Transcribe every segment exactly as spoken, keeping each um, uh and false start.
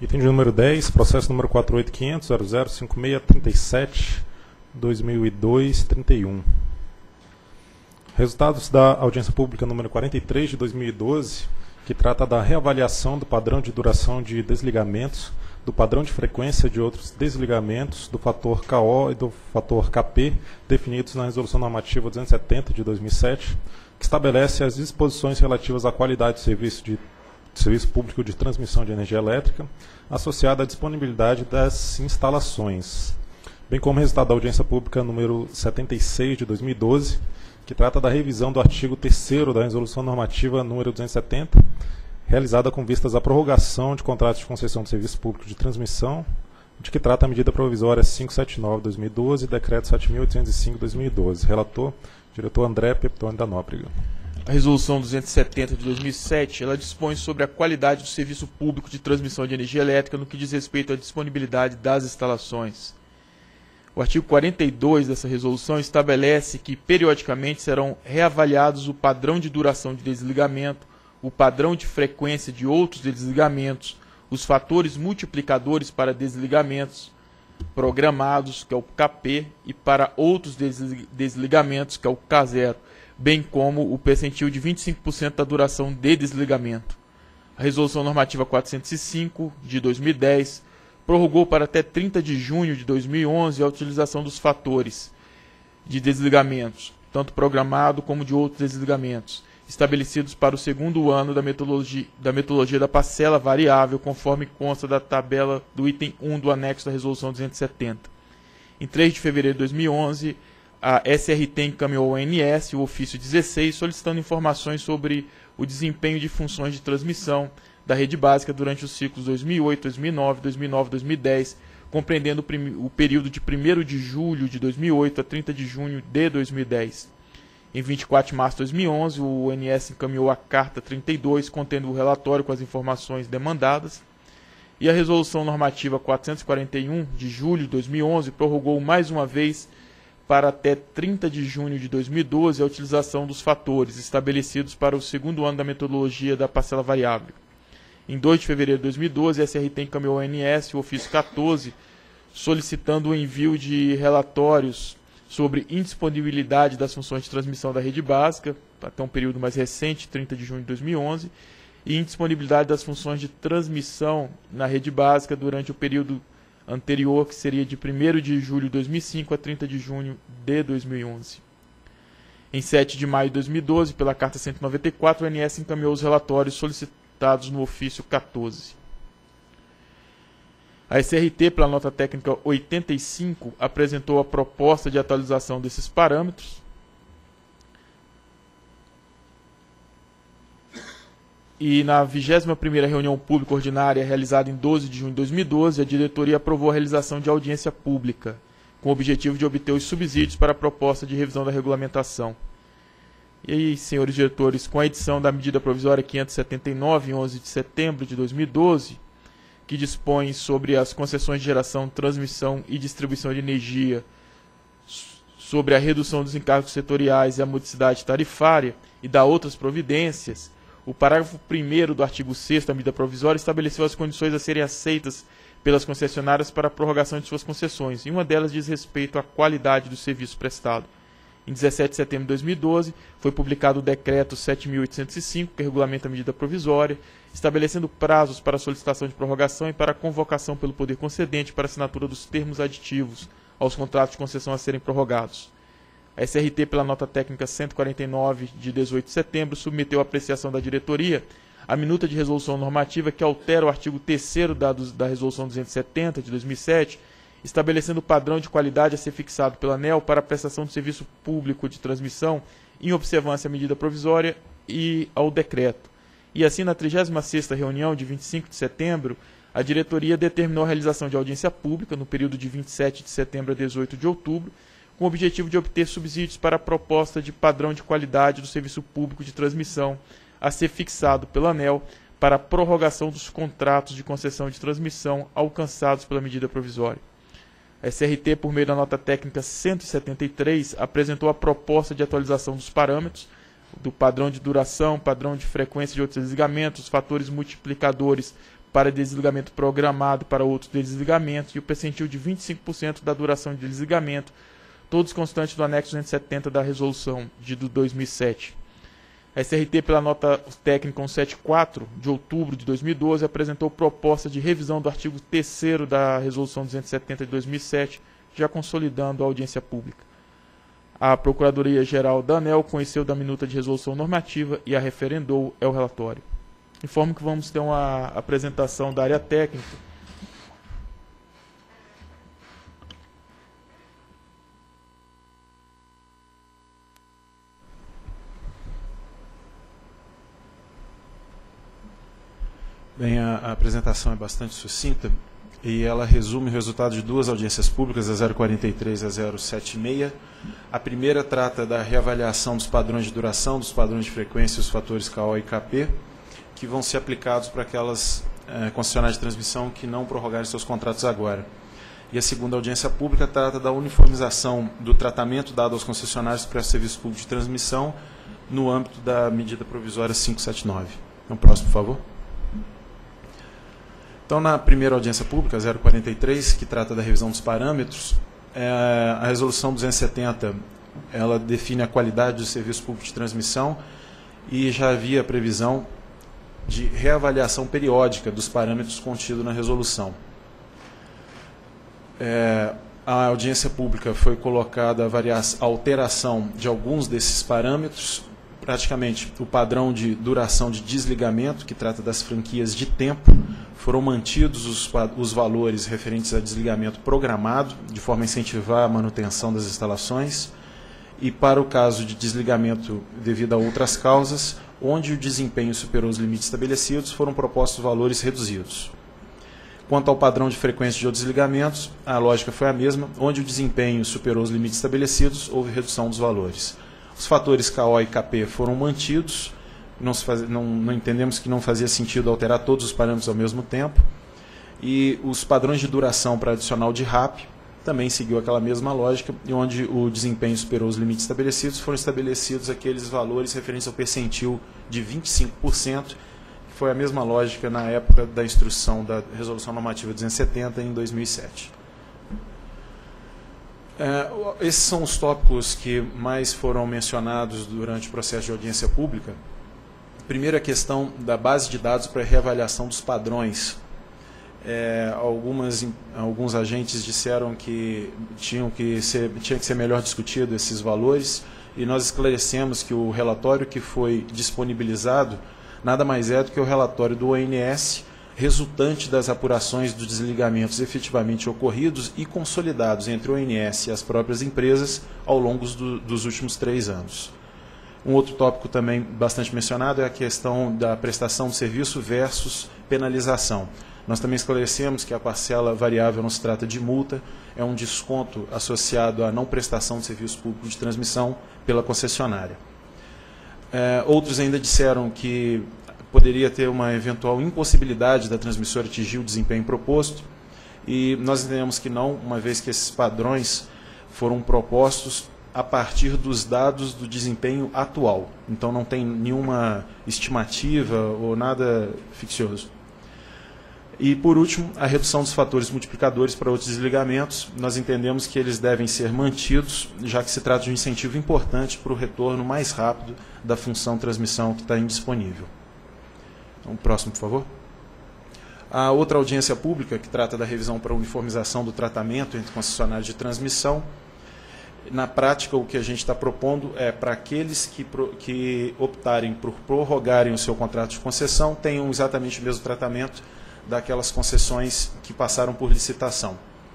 Item de número dez, processo número quatro oito quinhentos ponto zero zero cinco seis três sete dois mil e dois trinta e um. Resultados da audiência pública número quarenta e três de dois mil e doze, que trata da reavaliação do padrão de duração de desligamentos, do padrão de frequência de outros desligamentos, do fator K O e do fator K P, definidos na Resolução Normativa duzentos e setenta de dois mil e sete, que estabelece as disposições relativas à qualidade do serviço de serviço público de transmissão de energia elétrica, associada à disponibilidade das instalações, bem como resultado da audiência pública número setenta e seis de dois mil e doze, que trata da revisão do artigo terceiro da Resolução Normativa número duzentos e setenta, realizada com vistas à prorrogação de contratos de concessão de serviço público de transmissão, de que trata a medida provisória quinhentos e setenta e nove de dois mil e doze e decreto sete mil oitocentos e cinco de dois mil e doze. Relator, diretor André Peptoni da Nóbrega. A Resolução duzentos e setenta de dois mil e sete, ela dispõe sobre a qualidade do serviço público de transmissão de energia elétrica no que diz respeito à disponibilidade das instalações. O artigo quarenta e dois dessa resolução estabelece que periodicamente serão reavaliados o padrão de duração de desligamento, o padrão de frequência de outros desligamentos, os fatores multiplicadores para desligamentos programados, que é o K P, e para outros desligamentos, que é o K zero, bem como o percentil de vinte e cinco por cento da duração de desligamento. A Resolução Normativa quatrocentos e cinco, de dois mil e dez, prorrogou para até trinta de junho de dois mil e onze a utilização dos fatores de desligamentos, tanto programado como de outros desligamentos, estabelecidos para o segundo ano da metodologia, da metodologia da parcela variável, conforme consta da tabela do item um do anexo da Resolução duzentos e setenta. Em três de fevereiro de dois mil e onze, a S R T encaminhou ao O N S o ofício dezesseis, solicitando informações sobre o desempenho de funções de transmissão da rede básica durante os ciclos dois mil e oito, dois mil e nove, dois mil e nove e dois mil e dez, compreendendo o período de primeiro de julho de dois mil e oito a trinta de junho de dois mil e dez. Em vinte e quatro de março de dois mil e onze, o O N S encaminhou a carta trinta e dois, contendo o relatório com as informações demandadas, e a Resolução Normativa quatrocentos e quarenta e um, de julho de dois mil e onze, prorrogou mais uma vez para até trinta de junho de dois mil e doze a utilização dos fatores estabelecidos para o segundo ano da metodologia da parcela variável. Em dois de fevereiro de dois mil e doze, a S R T encaminhou ao O N S o ofício quatorze, solicitando o envio de relatórios sobre indisponibilidade das funções de transmissão da rede básica, até um período mais recente, trinta de junho de dois mil e onze, e indisponibilidade das funções de transmissão na rede básica durante o período anterior, que seria de primeiro de julho de dois mil e cinco a trinta de junho de dois mil e onze. Em sete de maio de dois mil e doze, pela Carta cento e noventa e quatro, o O N S encaminhou os relatórios solicitados no ofício quatorze. A S R T, pela nota técnica oitenta e cinco, apresentou a proposta de atualização desses parâmetros e na vigésima primeira reunião pública ordinária realizada em doze de junho de dois mil e doze, a diretoria aprovou a realização de audiência pública, com o objetivo de obter os subsídios para a proposta de revisão da regulamentação. E aí, senhores diretores, com a edição da medida provisória quinhentos e setenta e nove, em onze de setembro de dois mil e doze, que dispõe sobre as concessões de geração, transmissão e distribuição de energia, sobre a redução dos encargos setoriais e a modicidade tarifária, e da outras providências, o parágrafo primeiro do artigo sexto da medida provisória estabeleceu as condições a serem aceitas pelas concessionárias para a prorrogação de suas concessões, e uma delas diz respeito à qualidade do serviço prestado. Em dezessete de setembro de dois mil e doze, foi publicado o Decreto sete mil oitocentos e cinco, que regulamenta a medida provisória, estabelecendo prazos para a solicitação de prorrogação e para a convocação pelo poder concedente para assinatura dos termos aditivos aos contratos de concessão a serem prorrogados. A S R T, pela nota técnica cento e quarenta e nove, de dezoito de setembro, submeteu à apreciação da diretoria a minuta de resolução normativa que altera o artigo terceiro da, da Resolução duzentos e setenta, de dois mil e sete, estabelecendo o padrão de qualidade a ser fixado pela ANEEL para a prestação de serviço público de transmissão, em observância à medida provisória e ao decreto. E assim, na trigésima sexta reunião de vinte e cinco de setembro, a diretoria determinou a realização de audiência pública no período de vinte e sete de setembro a dezoito de outubro, com o objetivo de obter subsídios para a proposta de padrão de qualidade do serviço público de transmissão a ser fixado pela ANEEL para a prorrogação dos contratos de concessão de transmissão alcançados pela medida provisória. A S R T, por meio da nota técnica cento e setenta e três, apresentou a proposta de atualização dos parâmetros do padrão de duração, padrão de frequência de outros desligamentos, fatores multiplicadores para desligamento programado para outros desligamentos e o percentil de vinte e cinco por cento da duração de desligamento, todos constantes do anexo duzentos e setenta da resolução de dois mil e sete. A S R T, pela nota técnica cento e setenta e quatro, de outubro de dois mil e doze, apresentou proposta de revisão do artigo terceiro da resolução duzentos e setenta de dois mil e sete, já consolidando a audiência pública. A Procuradoria-Geral da ANEEL conheceu da minuta de resolução normativa e a referendou é o relatório. Informo que vamos ter uma apresentação da área técnica. Bem, a, a apresentação é bastante sucinta e ela resume o resultado de duas audiências públicas, a zero quarenta e três e a zero setenta e seis. A primeira trata da reavaliação dos padrões de duração, dos padrões de frequência e os fatores K O e K P, que vão ser aplicados para aquelas eh, concessionárias de transmissão que não prorrogarem seus contratos agora. E a segunda audiência pública trata da uniformização do tratamento dado aos concessionários para serviço público de transmissão no âmbito da medida provisória quinhentos e setenta e nove. Então, próximo, por favor. Então, na primeira audiência pública, zero quarenta e três, que trata da revisão dos parâmetros, é, a resolução duzentos e setenta ela define a qualidade do serviço público de transmissão e já havia previsão de reavaliação periódica dos parâmetros contidos na resolução. É, a audiência pública foi colocada a, variação, a alteração de alguns desses parâmetros, praticamente o padrão de duração de desligamento, que trata das franquias de tempo, foram mantidos os, os valores referentes a desligamento programado, de forma a incentivar a manutenção das instalações, e para o caso de desligamento devido a outras causas, onde o desempenho superou os limites estabelecidos, foram propostos valores reduzidos. Quanto ao padrão de frequência de desligamentos, a lógica foi a mesma, onde o desempenho superou os limites estabelecidos, houve redução dos valores. Os fatores K O e K P foram mantidos, não, se faz, não, não entendemos que não fazia sentido alterar todos os parâmetros ao mesmo tempo, e os padrões de duração para adicional de R A P também seguiu aquela mesma lógica, e onde o desempenho superou os limites estabelecidos, foram estabelecidos aqueles valores referentes ao percentil de vinte e cinco por cento, que foi a mesma lógica na época da instrução da Resolução Normativa duzentos e setenta, em dois mil e sete. É, esses são os tópicos que mais foram mencionados durante o processo de audiência pública. Primeiro, a questão da base de dados para reavaliação dos padrões. É, algumas, alguns agentes disseram que, tinham que ser, tinha que ser melhor discutido esses valores, e nós esclarecemos que o relatório que foi disponibilizado nada mais é do que o relatório do O N S, resultante das apurações dos desligamentos efetivamente ocorridos e consolidados entre o O N S e as próprias empresas ao longo do, dos últimos três anos. Um outro tópico também bastante mencionado é a questão da prestação de serviço versus penalização. Nós também esclarecemos que a parcela variável não se trata de multa, é um desconto associado à não prestação de serviço público de transmissão pela concessionária. É, outros ainda disseram que poderia ter uma eventual impossibilidade da transmissora atingir o desempenho proposto, e nós entendemos que não, uma vez que esses padrões foram propostos a partir dos dados do desempenho atual. Então não tem nenhuma estimativa ou nada ficcioso. E, por último, a redução dos fatores multiplicadores para outros desligamentos. Nós entendemos que eles devem ser mantidos, já que se trata de um incentivo importante para o retorno mais rápido da função transmissão que está indisponível. Então, próximo, por favor. A outra audiência pública, que trata da revisão para uniformização do tratamento entre concessionários de transmissão. Na prática, o que a gente está propondo é para aqueles que, que optarem por prorrogarem o seu contrato de concessão, tenham exatamente o mesmo tratamento daquelas concessões que passaram por licitação.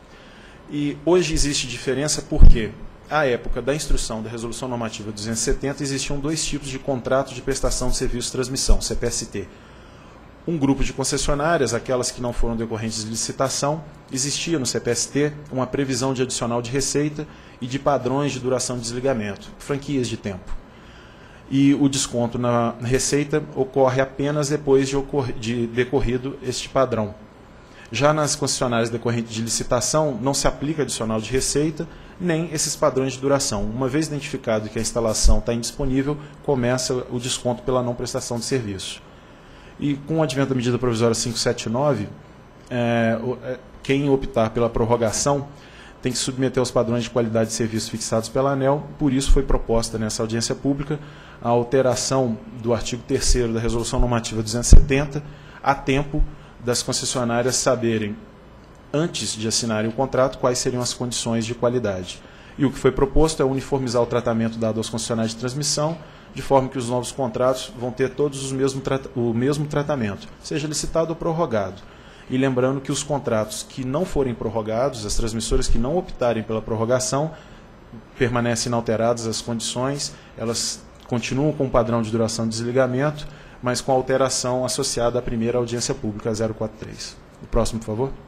E hoje existe diferença porque, à época da instrução da Resolução Normativa duzentos e setenta, existiam dois tipos de contrato de prestação de serviço de transmissão, C P S T. Um grupo de concessionárias, aquelas que não foram decorrentes de licitação, existia no C P S T uma previsão de adicional de receita e de padrões de duração de desligamento, franquias de tempo. E o desconto na receita ocorre apenas depois de, de decorrido este padrão. Já nas concessionárias decorrentes de licitação, não se aplica adicional de receita, nem esses padrões de duração. Uma vez identificado que a instalação está indisponível, começa o desconto pela não prestação de serviço. E com o advento da medida provisória quinhentos e setenta e nove, é, quem optar pela prorrogação tem que submeter aos padrões de qualidade de serviço fixados pela ANEEL. Por isso foi proposta nessa audiência pública a alteração do artigo terceiro da Resolução Normativa duzentos e setenta, a tempo das concessionárias saberem, antes de assinarem o contrato, quais seriam as condições de qualidade. E o que foi proposto é uniformizar o tratamento dado aos concessionários de transmissão, de forma que os novos contratos vão ter todos os mesmo, o mesmo tratamento, seja licitado ou prorrogado. E lembrando que os contratos que não forem prorrogados, as transmissoras que não optarem pela prorrogação, permanecem inalteradas as condições, elas continuam com o padrão de duração de desligamento, mas com alteração associada à primeira audiência pública zero quatro três. O próximo, por favor.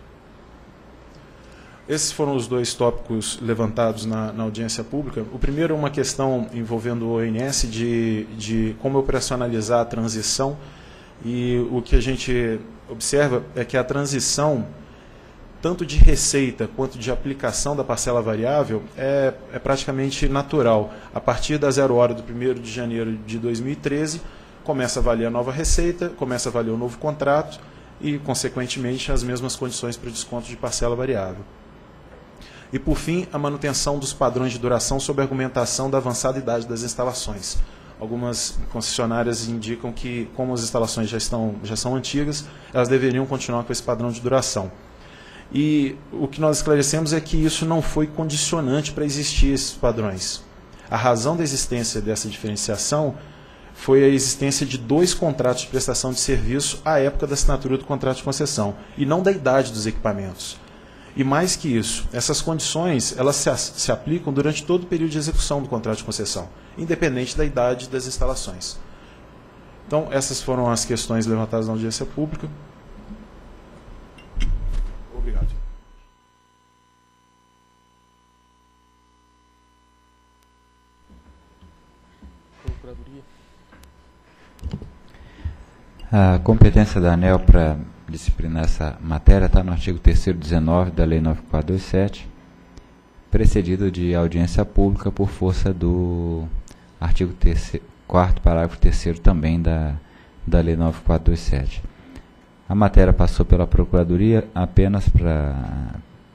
Esses foram os dois tópicos levantados na, na audiência pública. O primeiro é uma questão envolvendo o O N S de, de como operacionalizar a transição, e o que a gente observa é que a transição, tanto de receita quanto de aplicação da parcela variável, é, é praticamente natural. A partir da zero hora do primeiro de janeiro de dois mil e treze, começa a valer a nova receita, começa a valer o novo contrato e, consequentemente, as mesmas condições para o desconto de parcela variável. E, por fim, a manutenção dos padrões de duração sob a argumentação da avançada idade das instalações. Algumas concessionárias indicam que, como as instalações já, estão, já são antigas, elas deveriam continuar com esse padrão de duração. E o que nós esclarecemos é que isso não foi condicionante para existir esses padrões. A razão da existência dessa diferenciação foi a existência de dois contratos de prestação de serviço à época da assinatura do contrato de concessão, e não da idade dos equipamentos. E mais que isso, essas condições elas se, se aplicam durante todo o período de execução do contrato de concessão, independente da idade das instalações. Então, essas foram as questões levantadas na audiência pública. Obrigado. A competência da ANEEL para disciplinar essa matéria está no artigo terceiro dezenove da Lei nove mil quatrocentos e vinte e sete, precedido de audiência pública por força do artigo quarto, parágrafo terceiro também da, da Lei nove mil quatrocentos e vinte e sete. A matéria passou pela Procuradoria apenas para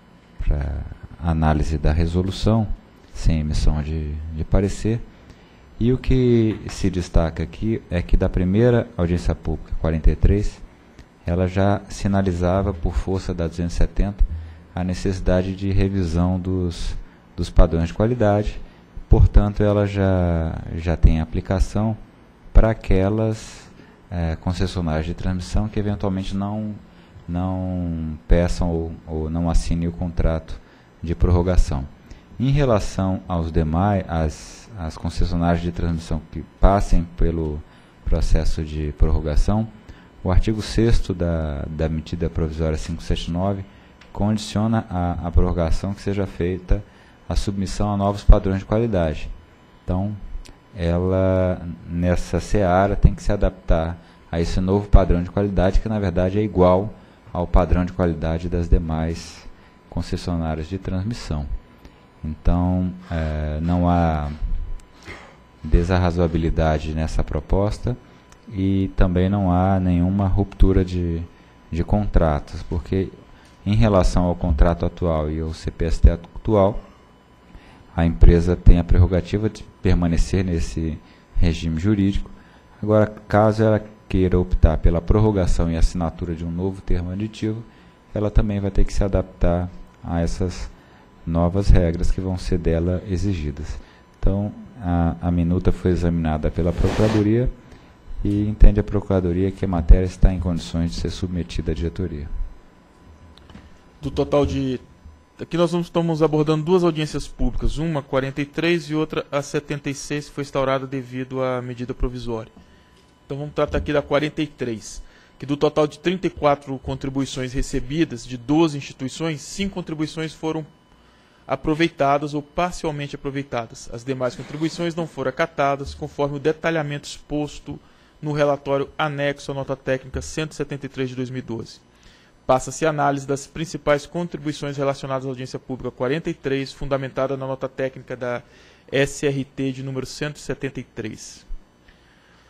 análise da resolução, sem emissão de, de parecer. E o que se destaca aqui é que da primeira audiência pública, quarenta e três, ela já sinalizava, por força da duzentos e setenta, a necessidade de revisão dos, dos padrões de qualidade. Portanto, ela já, já tem aplicação para aquelas é, concessionárias de transmissão que eventualmente não, não peçam ou, ou não assinem o contrato de prorrogação. Em relação aos demais, as, as concessionárias de transmissão que passem pelo processo de prorrogação, o artigo sexto da, da medida provisória quinhentos e setenta e nove condiciona a, a prorrogação que seja feita a submissão a novos padrões de qualidade. Então, ela, nessa seara, tem que se adaptar a esse novo padrão de qualidade, que na verdade é igual ao padrão de qualidade das demais concessionárias de transmissão. Então, é, não há desarrazoabilidade nessa proposta e também não há nenhuma ruptura de, de contratos, porque em relação ao contrato atual e ao C P S T atual, a empresa tem a prerrogativa de permanecer nesse regime jurídico. Agora, caso ela queira optar pela prorrogação e assinatura de um novo termo aditivo, ela também vai ter que se adaptar a essas novas regras que vão ser dela exigidas. Então, a, a minuta foi examinada pela Procuradoria e entende a Procuradoria que a matéria está em condições de ser submetida à diretoria. Do total de... Aqui nós estamos abordando duas audiências públicas, uma a quarenta e três e outra a setenta e seis, que foi instaurada devido à medida provisória. Então vamos tratar aqui da quarenta e três, que do total de trinta e quatro contribuições recebidas de doze instituições, cinco contribuições foram aproveitadas ou parcialmente aproveitadas. As demais contribuições não foram acatadas, conforme o detalhamento exposto no relatório anexo à nota técnica cento e setenta e três de dois mil e doze. Passa-se a análise das principais contribuições relacionadas à audiência pública quarenta e três, fundamentada na nota técnica da S R T de número cento e setenta e três.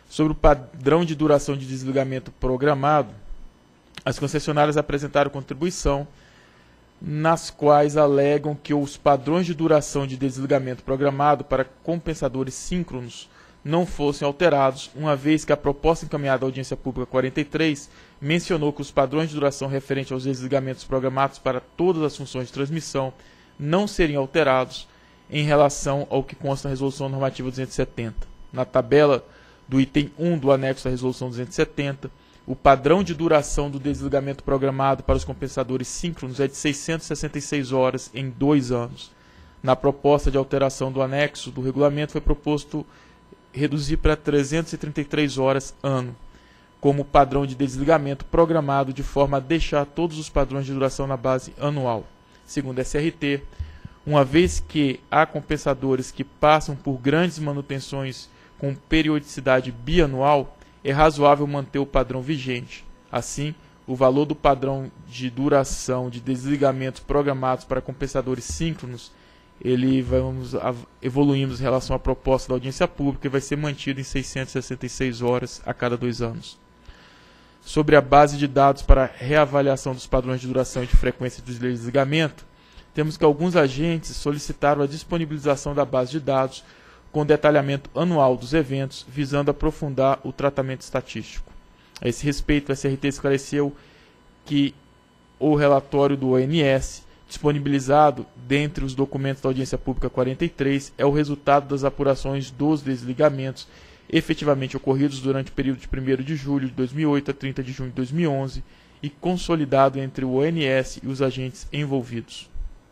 Sobre o padrão de duração de desligamento programado, as concessionárias apresentaram contribuição nas quais alegam que os padrões de duração de desligamento programado para compensadores síncronos não fossem alterados, uma vez que a proposta encaminhada à audiência pública quarenta e três mencionou que os padrões de duração referentes aos desligamentos programados para todas as funções de transmissão não seriam alterados em relação ao que consta na Resolução Normativa duzentos e setenta. Na tabela do item um do anexo da Resolução duzentos e setenta, o padrão de duração do desligamento programado para os compensadores síncronos é de seiscentas e sessenta e seis horas em dois anos. Na proposta de alteração do anexo do regulamento foi proposto reduzir para trezentas e trinta e três horas ano, como padrão de desligamento programado, de forma a deixar todos os padrões de duração na base anual. Segundo a S R T, uma vez que há compensadores que passam por grandes manutenções com periodicidade bianual, é razoável manter o padrão vigente. Assim, o valor do padrão de duração de desligamentos programados para compensadores síncronos, ele vamos evoluímos em relação à proposta da audiência pública e vai ser mantido em seiscentas e sessenta e seis horas a cada dois anos. Sobre a base de dados para reavaliação dos padrões de duração e de frequência de desligamento, temos que alguns agentes solicitaram a disponibilização da base de dados com detalhamento anual dos eventos, visando aprofundar o tratamento estatístico. A esse respeito, a S R T esclareceu que o relatório do O N S, disponibilizado dentre os documentos da audiência pública quarenta e três, é o resultado das apurações dos desligamentos efetivamente ocorridos durante o período de primeiro de julho de dois mil e oito a trinta de junho de dois mil e onze e consolidado entre o O N S e os agentes envolvidos.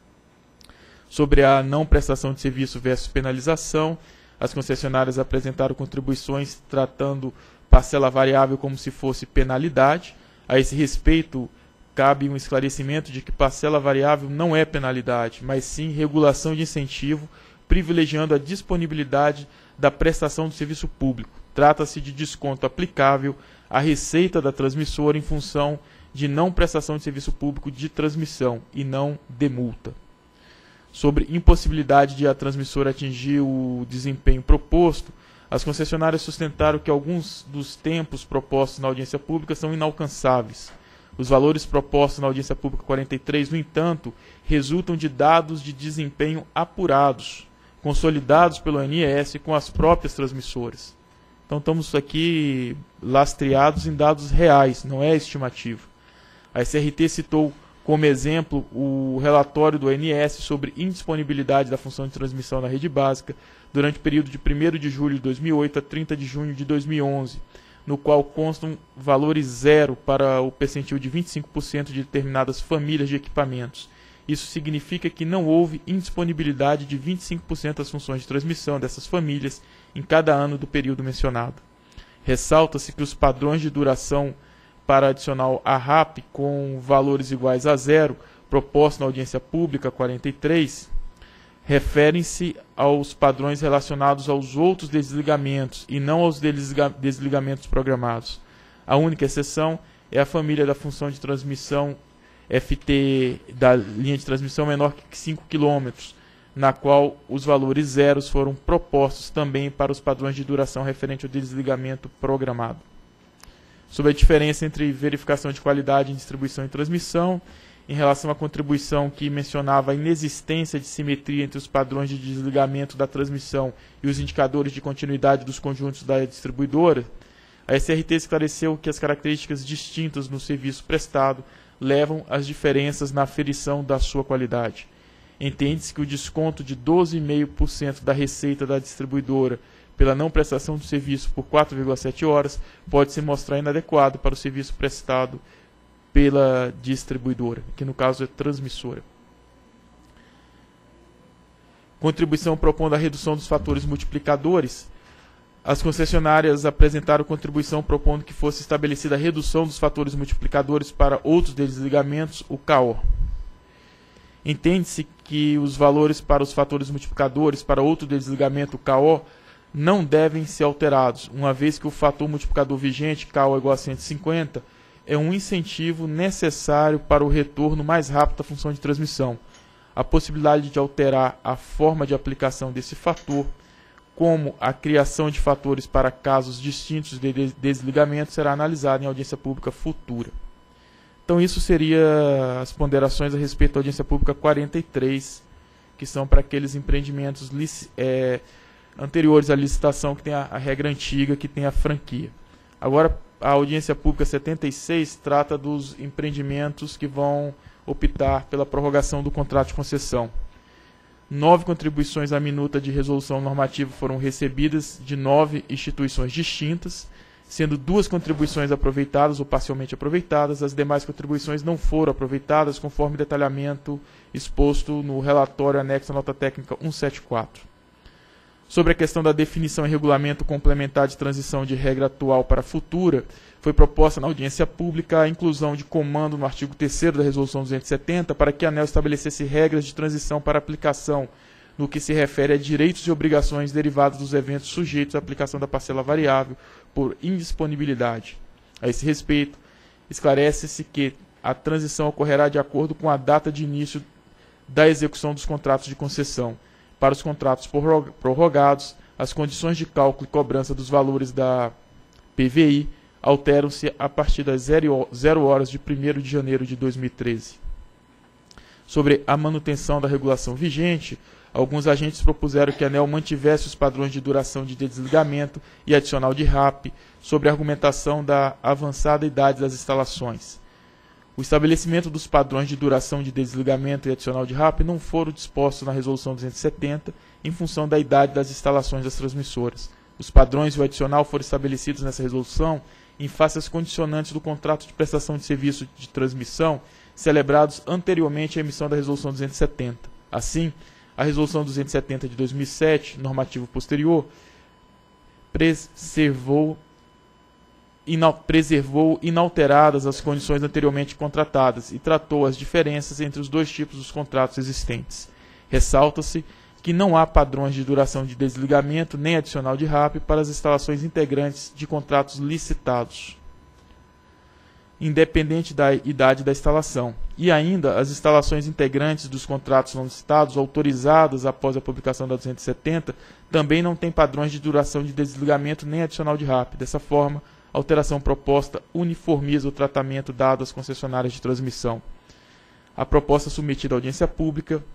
Sobre a não prestação de serviço versus penalização, as concessionárias apresentaram contribuições tratando parcela variável como se fosse penalidade. A esse respeito, cabe um esclarecimento de que parcela variável não é penalidade, mas sim regulação de incentivo, privilegiando a disponibilidade da prestação de serviço público. Trata-se de desconto aplicável à receita da transmissora em função de não prestação de serviço público de transmissão e não de multa. Sobre impossibilidade de a transmissora atingir o desempenho proposto, as concessionárias sustentaram que alguns dos tempos propostos na audiência pública são inalcançáveis. Os valores propostos na audiência pública quarenta e três, no entanto, resultam de dados de desempenho apurados, consolidados pelo O N S com as próprias transmissoras. Então estamos aqui lastreados em dados reais, não é estimativo. A S R T citou como exemplo o relatório do O N S sobre indisponibilidade da função de transmissão na rede básica durante o período de primeiro de julho de dois mil e oito a trinta de junho de dois mil e onze, no qual constam valores zero para o percentil de vinte e cinco por cento de determinadas famílias de equipamentos. Isso significa que não houve indisponibilidade de vinte e cinco por cento das funções de transmissão dessas famílias em cada ano do período mencionado. Ressalta-se que os padrões de duração para adicional a R A P com valores iguais a zero, proposto na audiência pública quarenta e três, referem-se aos padrões relacionados aos outros desligamentos e não aos desliga desligamentos programados. A única exceção é a família da função de transmissão F T da linha de transmissão menor que cinco quilômetros, na qual os valores zeros foram propostos também para os padrões de duração referente ao desligamento programado. Sobre a diferença entre verificação de qualidade em distribuição e transmissão, em relação à contribuição que mencionava a inexistência de simetria entre os padrões de desligamento da transmissão e os indicadores de continuidade dos conjuntos da distribuidora, a S R T esclareceu que as características distintas no serviço prestado levam às diferenças na aferição da sua qualidade. Entende-se que o desconto de doze vírgula cinco por cento da receita da distribuidora pela não prestação do serviço por quatro vírgula sete horas pode se mostrar inadequado para o serviço prestado pela distribuidora, que no caso é transmissora. Contribuição propondo a redução dos fatores multiplicadores. As concessionárias apresentaram contribuição propondo que fosse estabelecida a redução dos fatores multiplicadores para outros desligamentos, o K O. Entende-se que os valores para os fatores multiplicadores para outro desligamento, o K O, não devem ser alterados, uma vez que o fator multiplicador vigente, K O igual a cento e cinquenta, é um incentivo necessário para o retorno mais rápido da função de transmissão. A possibilidade de alterar a forma de aplicação desse fator como a criação de fatores para casos distintos de desligamento será analisada em audiência pública futura. Então isso seria as ponderações a respeito da audiência pública quarenta e três, que são para aqueles empreendimentos é, anteriores à licitação, que tem a, a regra antiga, que tem a franquia. Agora, a audiência pública setenta e seis trata dos empreendimentos que vão optar pela prorrogação do contrato de concessão. Nove contribuições à minuta de resolução normativa foram recebidas de nove instituições distintas, sendo duas contribuições aproveitadas ou parcialmente aproveitadas. As demais contribuições não foram aproveitadas, conforme detalhamento exposto no relatório anexo à nota técnica cento e setenta e quatro. Sobre a questão da definição e regulamento complementar de transição de regra atual para futura, foi proposta na audiência pública a inclusão de comando no artigo terceiro da Resolução duzentos e setenta para que a ANEEL estabelecesse regras de transição para aplicação no que se refere a direitos e obrigações derivados dos eventos sujeitos à aplicação da parcela variável por indisponibilidade. A esse respeito, esclarece-se que a transição ocorrerá de acordo com a data de início da execução dos contratos de concessão. Para os contratos prorrogados, as condições de cálculo e cobrança dos valores da P V I alteram-se a partir das zero horas de primeiro de janeiro de dois mil e treze. Sobre a manutenção da regulação vigente, alguns agentes propuseram que a ANEEL mantivesse os padrões de duração de desligamento e adicional de R A P, sobre a argumentação da avançada idade das instalações. O estabelecimento dos padrões de duração de desligamento e adicional de R A P não foram dispostos na Resolução duzentos e setenta, em função da idade das instalações das transmissoras. Os padrões e o adicional foram estabelecidos nessa resolução em face às condicionantes do contrato de prestação de serviço de transmissão celebrados anteriormente à emissão da Resolução duzentos e setenta. Assim, a Resolução duzentos e setenta de dois mil e sete, normativo posterior, preservou, ina, preservou inalteradas as condições anteriormente contratadas e tratou as diferenças entre os dois tipos dos contratos existentes. Ressalta-se que não há padrões de duração de desligamento nem adicional de R A P para as instalações integrantes de contratos licitados, independente da idade da instalação. E ainda, as instalações integrantes dos contratos não licitados, autorizadas após a publicação da duzentos e setenta, também não têm padrões de duração de desligamento nem adicional de R A P. Dessa forma, a alteração proposta uniformiza o tratamento dado às concessionárias de transmissão. A proposta submetida à audiência pública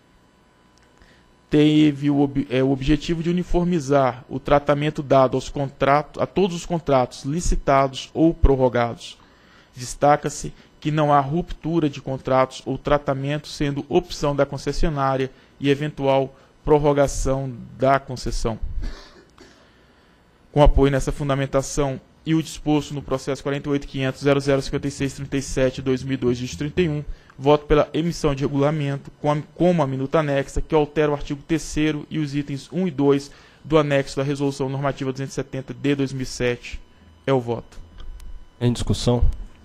teve o, ob é, o objetivo de uniformizar o tratamento dado aos contratos, a todos os contratos licitados ou prorrogados. Destaca-se que não há ruptura de contratos ou tratamento, sendo opção da concessionária e eventual prorrogação da concessão. Com apoio nessa fundamentação e o disposto no processo quarenta e oito ponto quinhentos ponto zero zero cinquenta e seis ponto trinta e sete barra dois mil e dois, dígito trinta e um, voto pela emissão de regulamento com a, como a minuta anexa, que altera o artigo terceiro e os itens um e dois do anexo da Resolução Normativa duzentos e setenta de dois mil e sete. É o voto. Em discussão?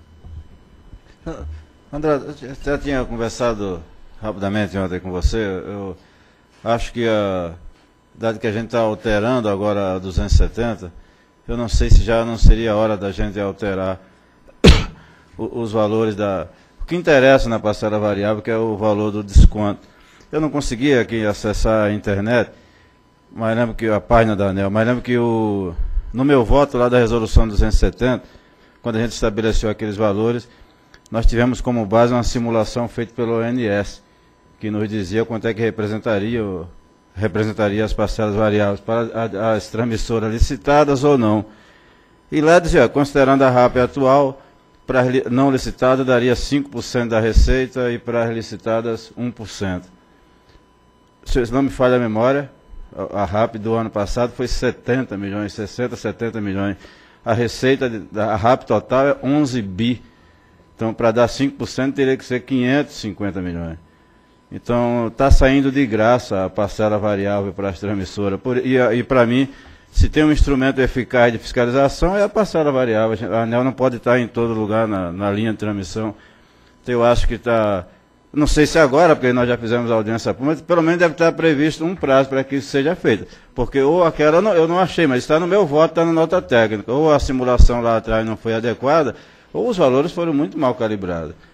André, eu já tinha conversado rapidamente ontem com você. Eu acho que, a, dado que a gente está alterando agora a duzentos e setenta, eu não sei se já não seria a hora da gente alterar os valores da... O que interessa na parcela variável, que é o valor do desconto. Eu não consegui aqui acessar a internet, mas lembro que a página da ANEEL, mas lembro que o, no meu voto lá da resolução duzentos e setenta, quando a gente estabeleceu aqueles valores, nós tivemos como base uma simulação feita pelo O N S, que nos dizia quanto é que representaria, representaria as parcelas variáveis para as transmissoras licitadas ou não. E lá dizia, considerando a R A P atual, para as não licitadas daria cinco por cento da receita e para as licitadas um por cento. Se não me falha a memória, a R A P do ano passado foi setenta milhões, sessenta, setenta milhões. A receita da R A P total é onze bi. Então, para dar cinco por cento teria que ser quinhentos e cinquenta milhões. Então, está saindo de graça a parcela variável para as transmissoras. Por, e e para mim, se tem um instrumento eficaz de fiscalização, é a parcela variável. A ANEEL não pode estar em todo lugar na, na linha de transmissão. Então, eu acho que está... Não sei se agora, porque nós já fizemos a audiência pública, mas pelo menos deve estar previsto um prazo para que isso seja feito. Porque ou aquela eu não, eu não achei, mas está no meu voto, está na nota técnica. Ou a simulação lá atrás não foi adequada, ou os valores foram muito mal calibrados.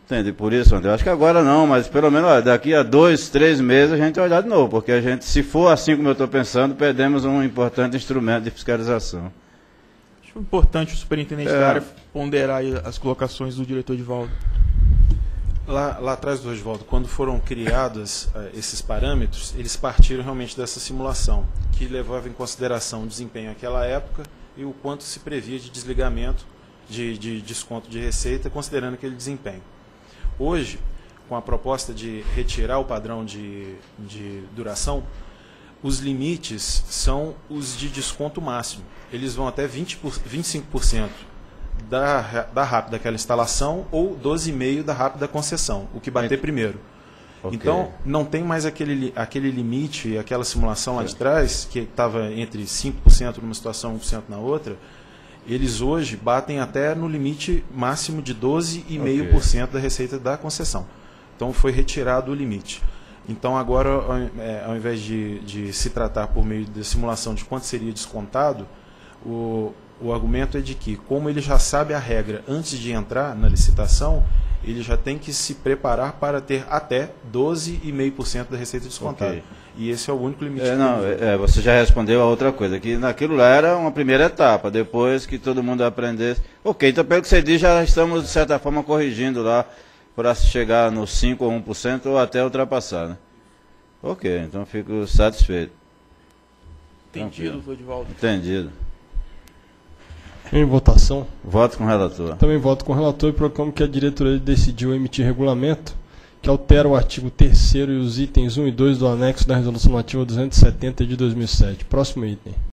Entende? Por isso, André, eu acho que agora não, mas pelo menos olha, daqui a dois, três meses a gente vai olhar de novo, porque a gente, se for assim como eu estou pensando, perdemos um importante instrumento de fiscalização. Acho importante o superintendente É. da área ponderar aí as colocações do diretor Edivaldo. Lá, lá atrás do Oswaldo, quando foram criados uh, esses parâmetros, eles partiram realmente dessa simulação, que levava em consideração o desempenho naquela época e o quanto se previa de desligamento, de, de desconto de receita, considerando aquele desempenho. Hoje, com a proposta de retirar o padrão de, de duração, os limites são os de desconto máximo. Eles vão até vinte por, vinte e cinco por cento da, da R A P daquela instalação ou doze vírgula cinco por cento da R A P da concessão, o que bater É. primeiro. Okay. Então, não tem mais aquele, aquele limite, aquela simulação lá de trás, que estava entre cinco por cento numa situação e um por cento na outra. Eles hoje batem até no limite máximo de doze vírgula cinco por cento da receita da concessão. Então, foi retirado o limite. Então, agora, ao, é, ao invés de, de se tratar por meio de simulação de quanto seria descontado, o, o argumento é de que, como ele já sabe a regra antes de entrar na licitação, ele já tem que se preparar para ter até doze vírgula cinco por cento da receita descontada. Okay. E esse é o único limite. É, que não, ele- é, você já respondeu a outra coisa, que naquilo lá era uma primeira etapa, depois que todo mundo aprendesse. Ok, então pelo que você diz, já estamos de certa forma corrigindo lá para chegar no cinco ou um por cento ou até ultrapassar, né? Ok, então fico satisfeito. Entendido, doutor Edivaldo. Entendido. Em votação, Voto com o relator. também voto com o relator e proclamo que a diretoria decidiu emitir regulamento que altera o artigo terceiro e os itens um e dois do anexo da Resolução Normativa duzentos e setenta de dois mil e sete. Próximo item.